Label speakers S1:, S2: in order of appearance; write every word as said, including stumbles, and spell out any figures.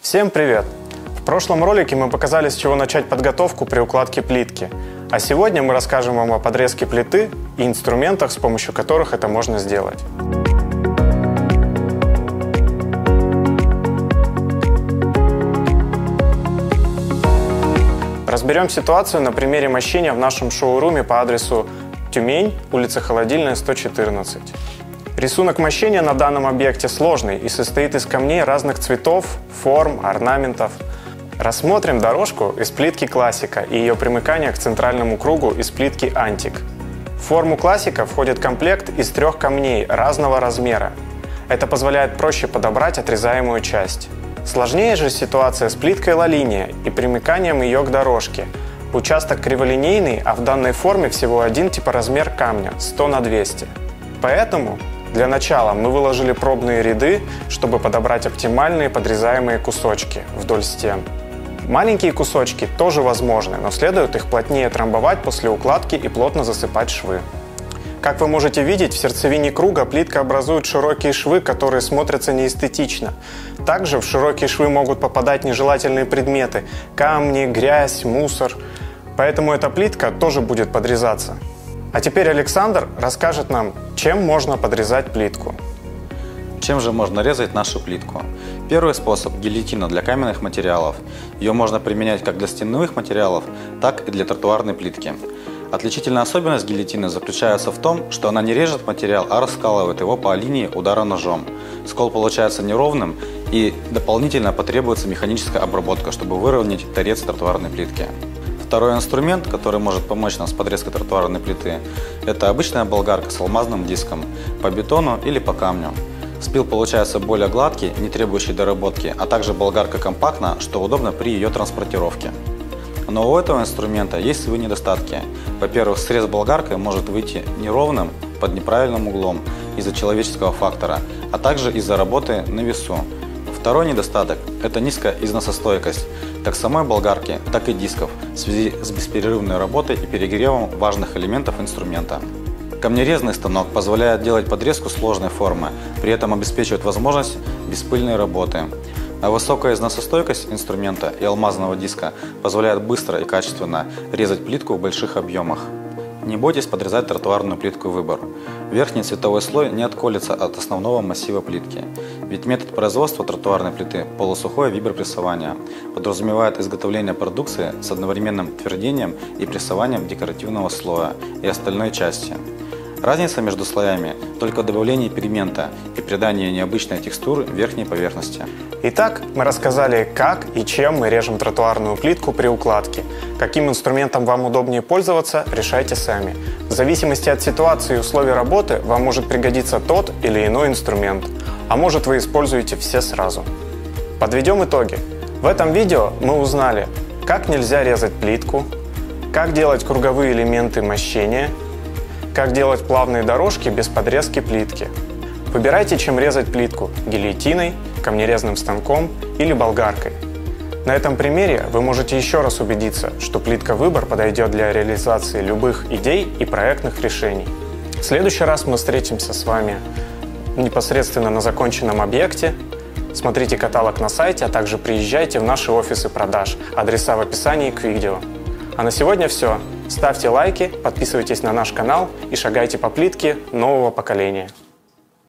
S1: Всем привет! В прошлом ролике мы показали, с чего начать подготовку при укладке плитки. А сегодня мы расскажем вам о подрезке плиты и инструментах, с помощью которых это можно сделать. Разберем ситуацию на примере мощения в нашем шоуруме по адресу Тюмень, улица Холодильная, сто четырнадцать. Рисунок мощения на данном объекте сложный и состоит из камней разных цветов, форм, орнаментов. Рассмотрим дорожку из плитки классика и ее примыкание к центральному кругу из плитки антик. В форму классика входит комплект из трех камней разного размера. Это позволяет проще подобрать отрезаемую часть. Сложнее же ситуация с плиткой ла-линия и примыканием ее к дорожке. Участок криволинейный, а в данной форме всего один типоразмер камня – сто на двести. Поэтому для начала мы выложили пробные ряды, чтобы подобрать оптимальные подрезаемые кусочки вдоль стен. Маленькие кусочки тоже возможны, но следует их плотнее трамбовать после укладки и плотно засыпать швы. Как вы можете видеть, в сердцевине круга плитка образует широкие швы, которые смотрятся неэстетично. Также в широкие швы могут попадать нежелательные предметы – камни, грязь, мусор. Поэтому эта плитка тоже будет подрезаться. А теперь Александр расскажет нам, чем можно подрезать плитку.
S2: Чем же можно резать нашу плитку? Первый способ – гильотина для каменных материалов. Ее можно применять как для стенных материалов, так и для тротуарной плитки. Отличительная особенность гильотины заключается в том, что она не режет материал, а раскалывает его по линии удара ножом. Скол получается неровным, и дополнительно потребуется механическая обработка, чтобы выровнять торец тротуарной плитки. Второй инструмент, который может помочь нам с подрезкой тротуарной плиты, это обычная болгарка с алмазным диском по бетону или по камню. Спил получается более гладкий, не требующий доработки, а также болгарка компактна, что удобно при ее транспортировке. Но у этого инструмента есть свои недостатки. Во-первых, срез болгаркой может выйти неровным под неправильным углом из-за человеческого фактора, а также из-за работы на весу. Второй недостаток – это низкая износостойкость как самой болгарки, так и дисков в связи с бесперерывной работой и перегревом важных элементов инструмента. Камнерезный станок позволяет делать подрезку сложной формы, при этом обеспечивает возможность беспыльной работы. А высокая износостойкость инструмента и алмазного диска позволяет быстро и качественно резать плитку в больших объемах. Не бойтесь подрезать тротуарную плитку в выбор. Верхний цветовой слой не отколется от основного массива плитки. Ведь метод производства тротуарной плиты – полусухое вибропрессование – подразумевает изготовление продукции с одновременным твердением и прессованием декоративного слоя и остальной части. Разница между слоями только в добавлении пигмента и придании необычной текстуры верхней поверхности.
S1: Итак, мы рассказали, как и чем мы режем тротуарную плитку при укладке. Каким инструментом вам удобнее пользоваться, решайте сами. В зависимости от ситуации и условий работы вам может пригодиться тот или иной инструмент, а может вы используете все сразу. Подведем итоги. В этом видео мы узнали, как нельзя резать плитку, как делать круговые элементы мощения, как делать плавные дорожки без подрезки плитки. Выбирайте, чем резать плитку – гильотиной, камнерезным станком или болгаркой. На этом примере вы можете еще раз убедиться, что плитка-выбор подойдет для реализации любых идей и проектных решений. В следующий раз мы встретимся с вами непосредственно на законченном объекте. Смотрите каталог на сайте, а также приезжайте в наши офисы продаж. Адреса в описании к видео. А на сегодня все. Ставьте лайки, подписывайтесь на наш канал и шагайте по плитке нового поколения.